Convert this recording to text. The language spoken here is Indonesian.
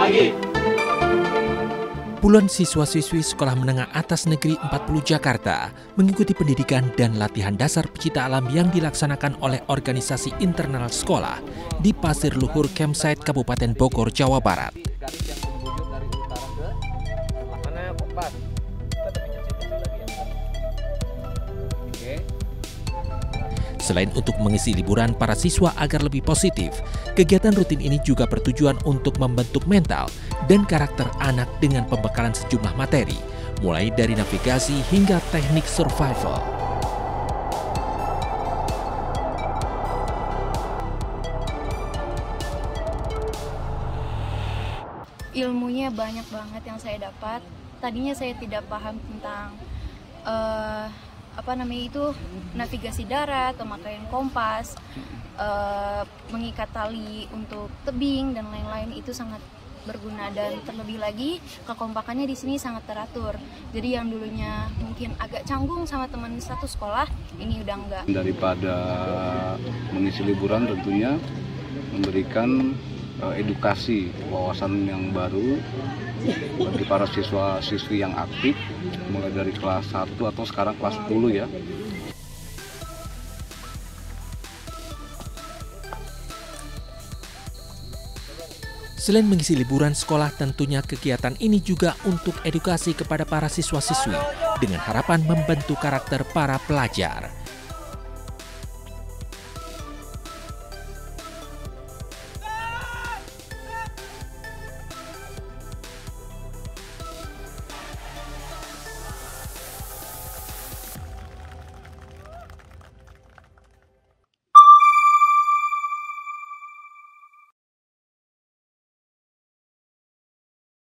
Puluhan siswa-siswi Sekolah Menengah Atas Negeri 40 Jakarta mengikuti pendidikan dan latihan dasar pecinta alam yang dilaksanakan oleh organisasi internal sekolah di Pasir Luhur Campsite Kabupaten Bogor, Jawa Barat. Selain untuk mengisi liburan para siswa agar lebih positif, kegiatan rutin ini juga bertujuan untuk membentuk mental dan karakter anak dengan pembekalan sejumlah materi, mulai dari navigasi hingga teknik survival. Ilmunya banyak banget yang saya dapat. Tadinya saya tidak paham tentang navigasi darat, pemakaian kompas, mengikat tali untuk tebing dan lain-lain. Itu sangat berguna, dan terlebih lagi kekompakannya di sini sangat teratur. Jadi yang dulunya mungkin agak canggung sama teman satu sekolah, ini udah enggak. Daripada mengisi liburan tentunya memberikan edukasi wawasan yang baru bagi para siswa-siswi yang aktif mulai dari kelas 1 atau sekarang kelas 10 ya. Selain mengisi liburan sekolah, tentunya kegiatan ini juga untuk edukasi kepada para siswa-siswi dengan harapan membentuk karakter para pelajar.